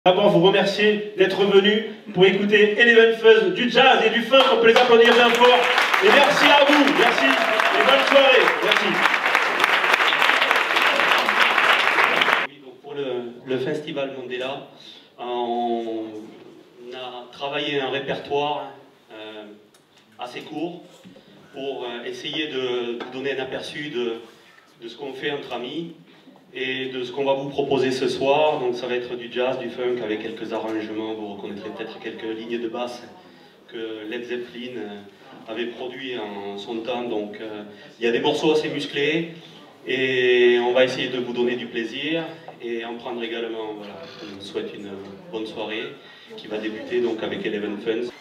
D'abord vous remercier d'être venu pour écouter Eleven Fuzz, du jazz et du funk. On peut les applaudir bien fort. Et merci à vous, merci et bonne soirée, merci. Oui, donc pour le Festival Mandela, on a travaillé un répertoire assez court pour essayer de vous donner un aperçu de ce qu'on fait entre amis et de ce qu'on va vous proposer ce soir. Donc ça va être du jazz, du funk avec quelques arrangements. Vous reconnaîtrez peut-être quelques lignes de basse que Led Zeppelin avait produit en son temps. Donc il y a des morceaux assez musclés et on va essayer de vous donner du plaisir et en prendre également. Voilà, on vous souhaite une bonne soirée qui va débuter donc avec Eleven Fuzz.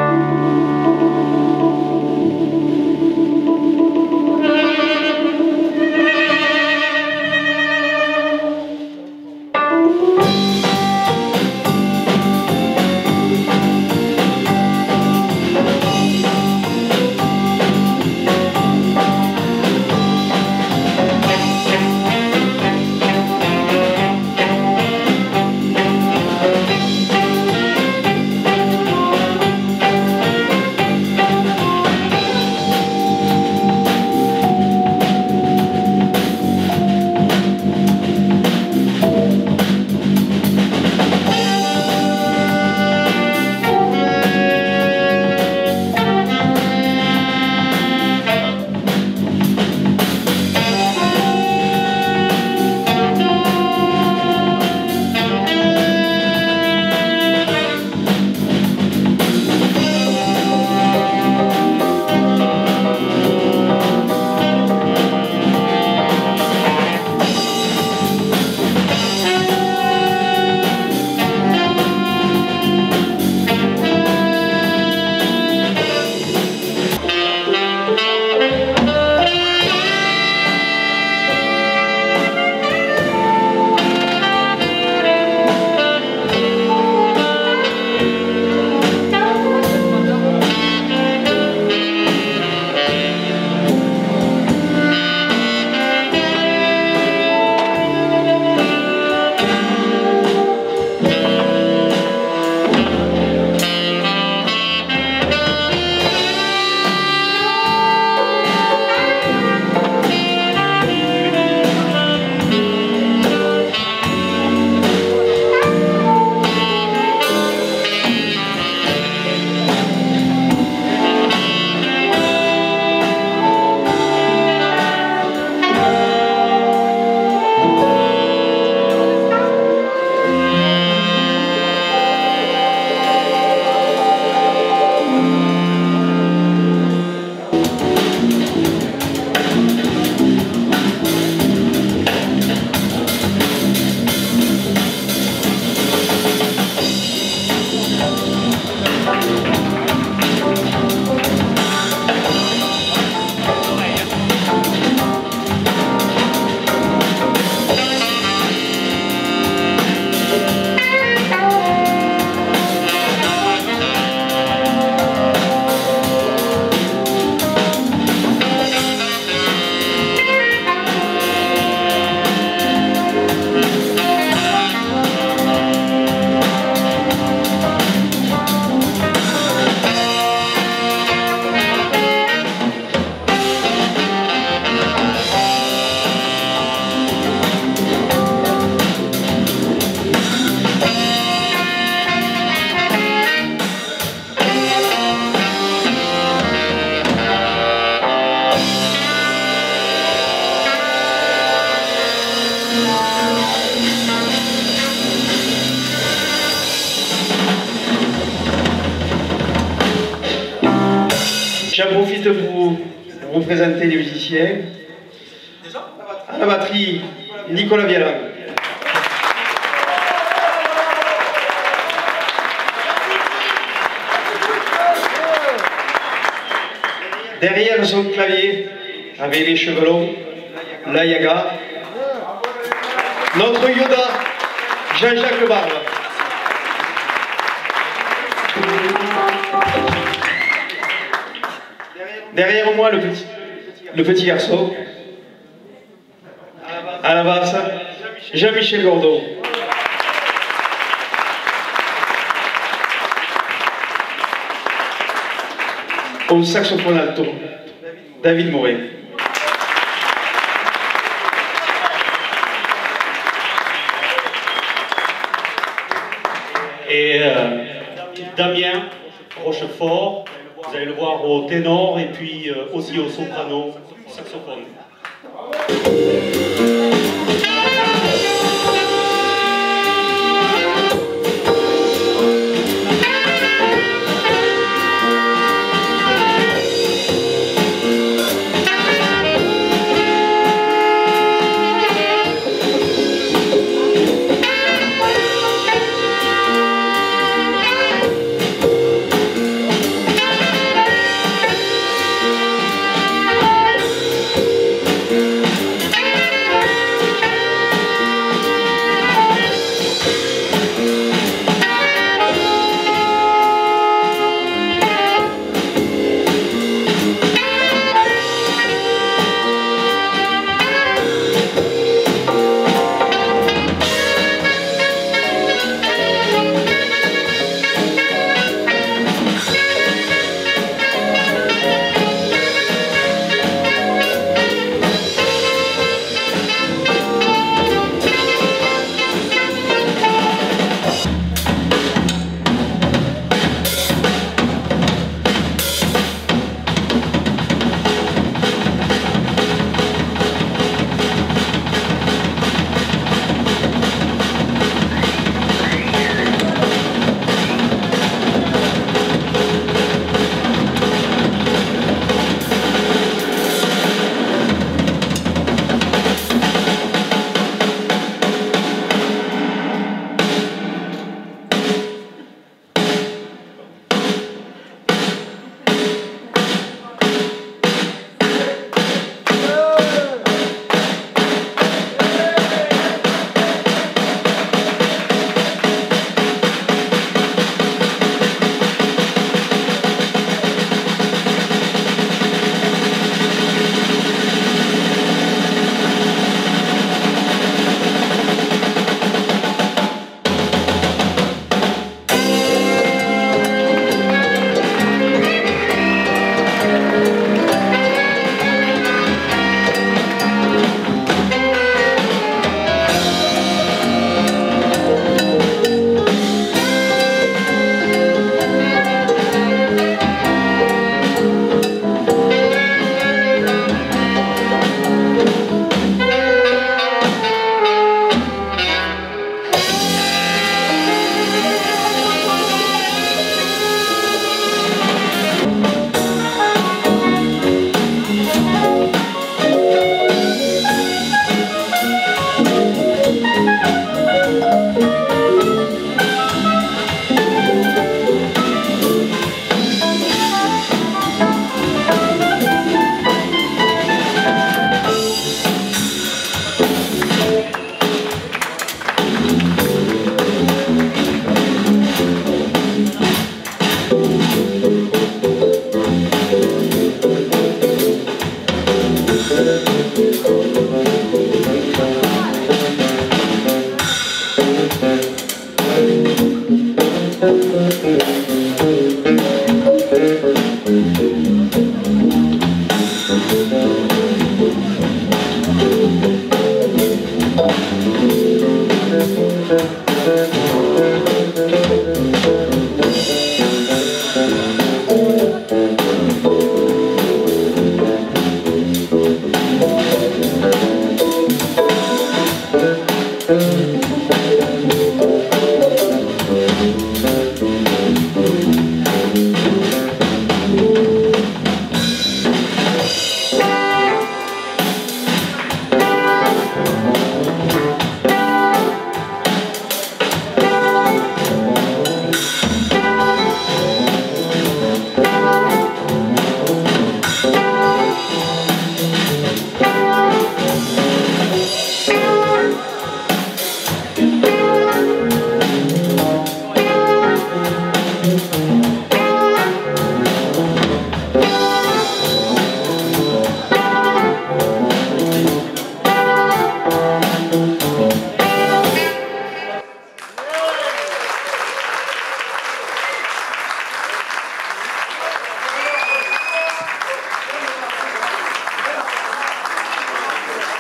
J'en profite pour vous présenter les musiciens. À la batterie, Nicolas Vialan. Derrière son clavier, avec les cheveux longs, la Yaga. Notre Yoda, Jean-Jacques Barbe. Derrière moi, le petit garçon. À la basse, Jean-Michel Gordeau. au saxophone alto, David Moret. Et Damien Rochefort, vous allez le voir au ténor et puis aussi au soprano, saxophone.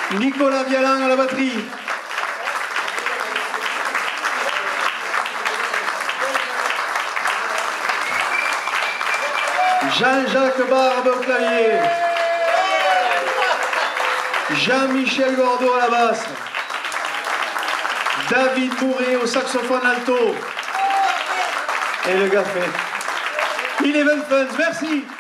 Nicolas Vialan à la batterie. Jean-Jacques Barbe au clavier. Jean-Michel Gordeau à la basse. David Bourré au saxophone alto. Et le gars fait. Eleven Funds, merci.